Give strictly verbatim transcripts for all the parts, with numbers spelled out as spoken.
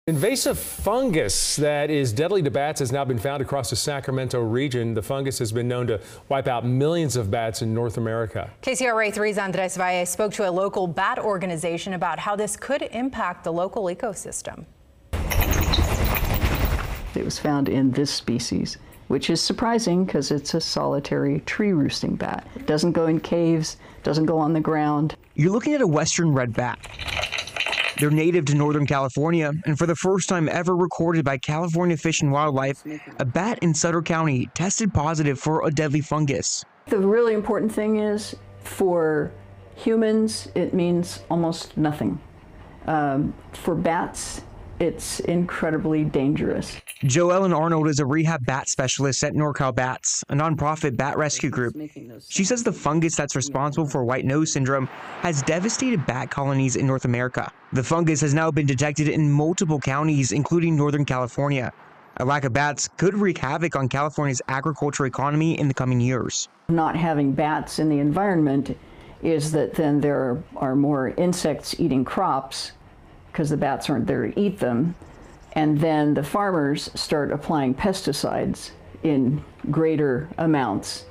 Invasive fungus that is deadly to bats has now been found across the Sacramento region. The fungus has been known to wipe out millions of bats in North America. K C R A three's Andres Valle spoke to a local bat organization about how this could impact the local ecosystem. It was found in this species, which is surprising because it's a solitary tree roosting bat. It doesn't go in caves, doesn't go on the ground. You're looking at a western red bat. They're native to Northern California, and for the first time ever recorded by California Fish and Wildlife, a bat in Sutter County tested positive for a deadly fungus. The really important thing is, for humans, it means almost nothing. Um, for bats, it's incredibly dangerous. Joellen Arnold is a rehab bat specialist at NorCal Bats, a nonprofit bat rescue group. She says the fungus that's responsible for white nose syndrome has devastated bat colonies in North America. The fungus has now been detected in multiple counties, including Northern California. A lack of bats could wreak havoc on California's agriculture economy in the coming years. Not having bats in the environment is that then there are more insects eating crops because the bats aren't there to eat them. And then the farmers start applying pesticides in greater amounts,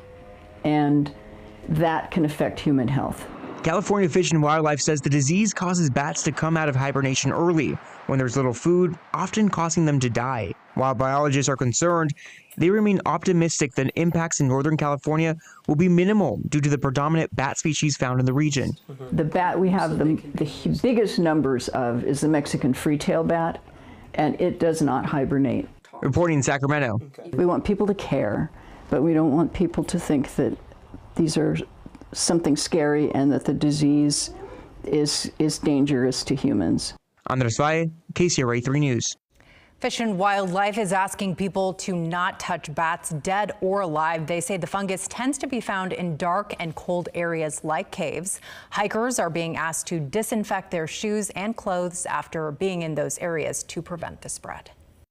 and that can affect human health. California Fish and Wildlife says the disease causes bats to come out of hibernation early when there's little food, often causing them to die. While biologists are concerned, they remain optimistic that impacts in Northern California will be minimal due to the predominant bat species found in the region. The bat we have the, the biggest numbers of is the Mexican free-tail bat, and it does not hibernate. Reporting in Sacramento. We want people to care, but we don't want people to think that these are something scary and that the disease is, is dangerous to humans. Andres Valle, K C R A three News. Fish and Wildlife is asking people to not touch bats, dead or alive. They say the fungus tends to be found in dark and cold areas like caves. Hikers are being asked to disinfect their shoes and clothes after being in those areas to prevent the spread.